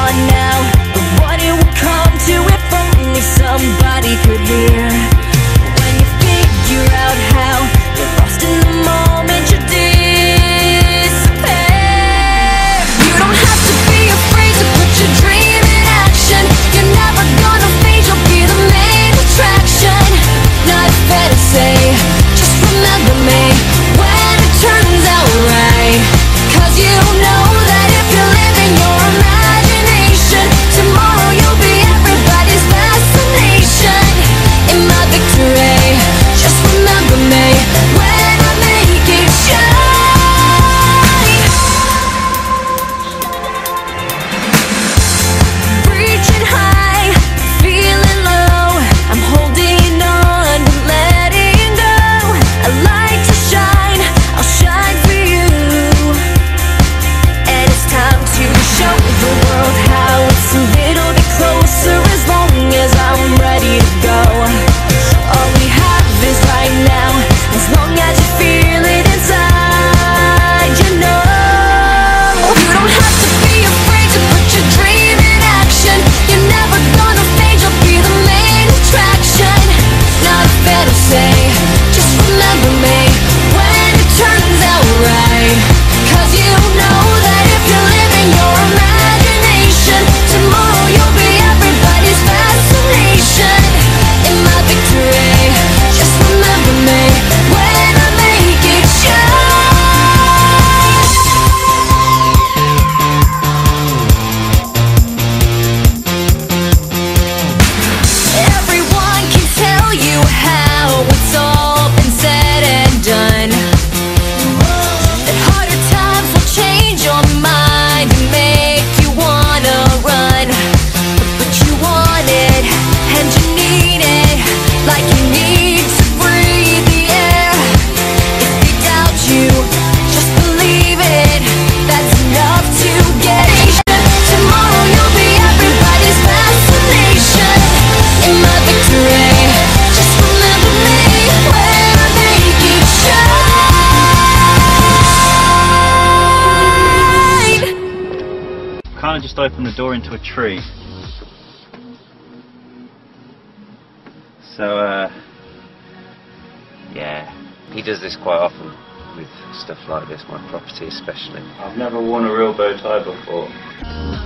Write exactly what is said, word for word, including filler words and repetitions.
on now, but what it would come to if only somebody could hear. When you figure out how you're lost in the moment, you disappear. You don't have to be afraid to put your dream in action. You're never gonna fade, you'll be the main attraction. Not fair to say, just remember me when it turns out right. Cause you know that if you're living your imagination, tomorrow you'll be everybody's fascination. In my victory, just remember me when I make it shine. Reaching high, feeling low, I'm holding on but letting go. I like to shine, I'll shine for you. And it's time to show the world how it's a little bit closer, as long as I'm ready to go. All we have is right now, as long as you feel it inside, you know. You don't have to be afraid to put your dream in action. You're never gonna fade, you'll be the main attraction. Not fair to say, just remember me when it turns out right. Cause you know that if you're living your imagination, tomorrow you'll be everybody's fascination. In my victory, just remember me when I make it shine. Everyone can tell you how it's all been said and done, that harder times will change your mind and make you wanna run. But you want it, and you need it, like you need to breathe the air. If they doubt you, just believe it, that's enough to get it. Tomorrow you'll be everybody's fascination. In my victory, just remember me when I make it shine. Kind of just opened the door into a tree. So, uh, yeah, He does this quite often with stuff like this, my property especially. I've never worn a real bow tie before.